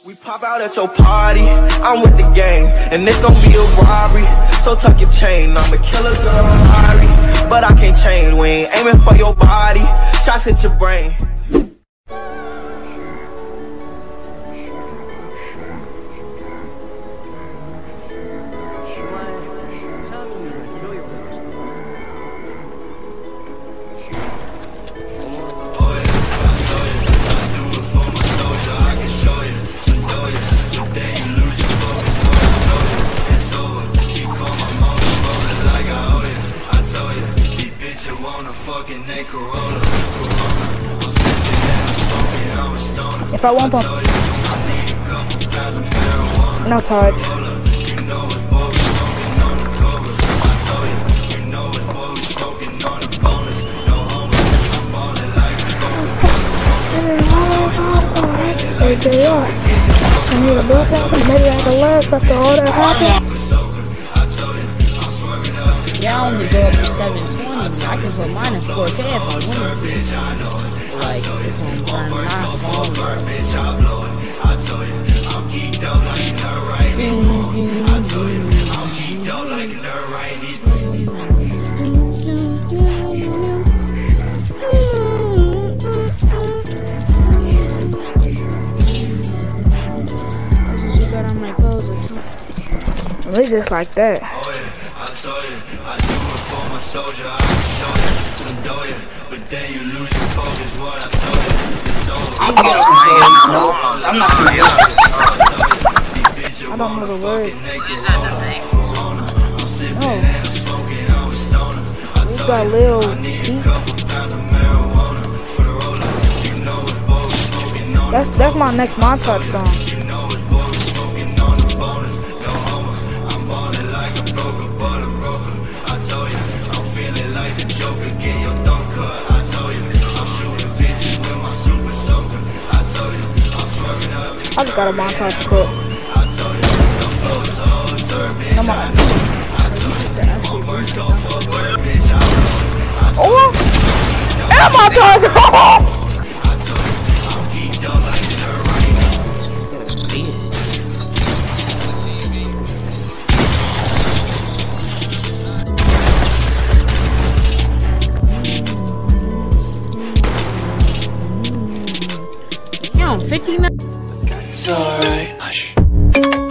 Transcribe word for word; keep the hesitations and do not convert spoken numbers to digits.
We pop out at your party, I'm with the gang, and this gon' be a robbery. So tuck your chain, I'm a killer girl, Ari, but I can't change. We ain't aiming for your body, shots hit your brain. If I want them, no charge. Hey, J R, I need a blood sample. Maybe I can last after all that happened. Yeah, I only go up to seven twenty. I can put mine in four K if I wanted to. Like, this one burn my phone. I told you, I'm geeked out like nerd right. I told you, I'm geeked out like nerd right. That's what you got on my clothes or something. They just like that. Oh yeah, I told you, I do it for my soldier. I can show you some doya, but then you lose your focus. What I told you, it's over. I'm not gonna I'm not gonna use it. I don't know the words. No. We got Lil Peep. That's that's my next montage song. I just got a montage clip. Come on. Oh! And a montage! Yo, fifty minutes. It's alright. Hush.